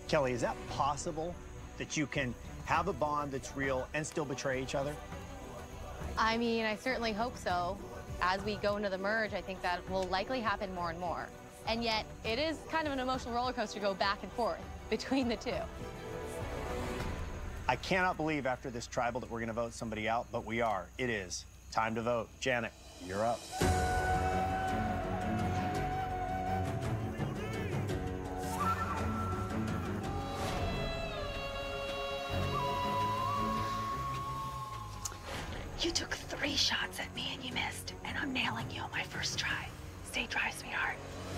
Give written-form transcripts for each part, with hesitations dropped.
Kelly, is that possible that you can have a bond that's real and still betray each other? I mean, I certainly hope so. As we go into the merge, I think that will likely happen more and more. And yet, it is kind of an emotional roller coaster to go back and forth between the two. I cannot believe after this tribal that we're going to vote somebody out, but we are. It is time to vote. Janet, you're up. You took 3 shots at me and you missed, and I'm nailing you on my first try. Stay dry, sweetheart.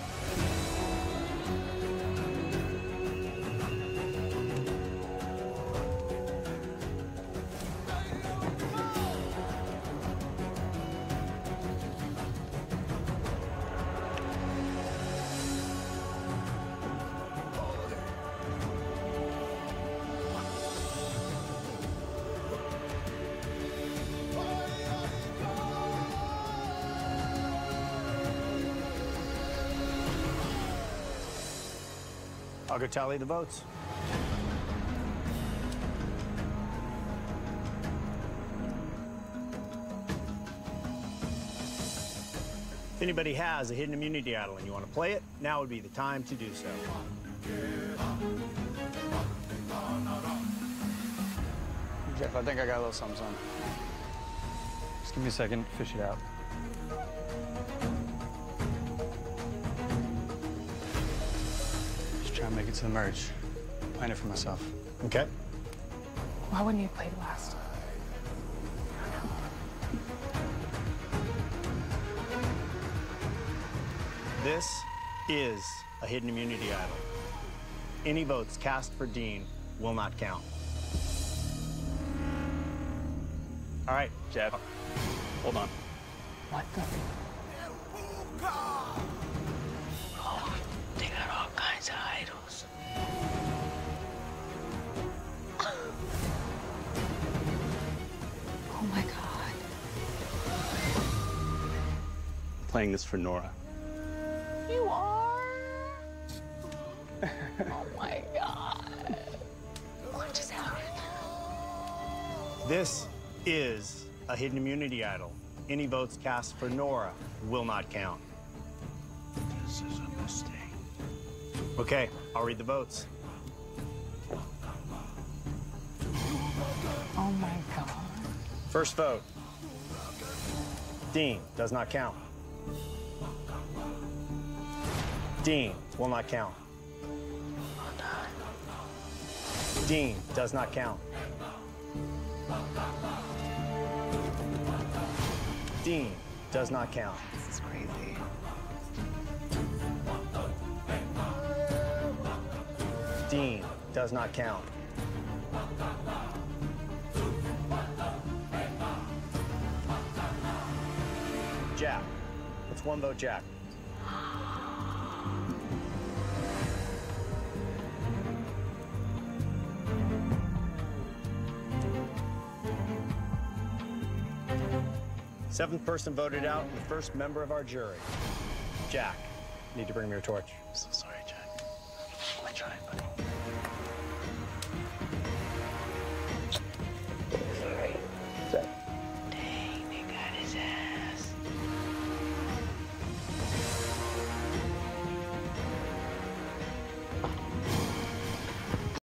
I'll go tally the votes. If anybody has a hidden immunity idol and you want to play it, now would be the time to do so. Jeff, I think I got a little something. Just give me a second, fish it out. Just trying to make it to the merge. Plan it for myself. Okay. Why wouldn't you play last? This is a hidden immunity idol. Any votes cast for Dean will not count. All right, Jeff, hold on. What the? Oh, they got all kinds of idols. Oh my God. I'm playing this for Nora. You are? Oh my God. What just happened? This is a hidden immunity idol. Any votes cast for Nora will not count. This is a mistake. Okay, I'll read the votes. Oh my God. First vote. Dean does not count. Dean will not count. Dean does not count. Dean does not count. This is crazy. Dean does not count. Jack. It's one vote, Jack. Seventh person voted out, and the first member of our jury. Jack, need to bring me your torch. So